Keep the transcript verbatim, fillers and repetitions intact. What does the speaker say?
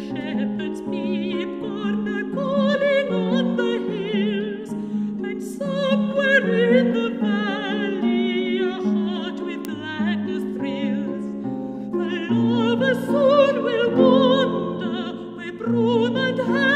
shepherds Pigborn are calling on the hills, and somewhere in the valley a heart with gladness thrills. The lover soon will wander where broom and hay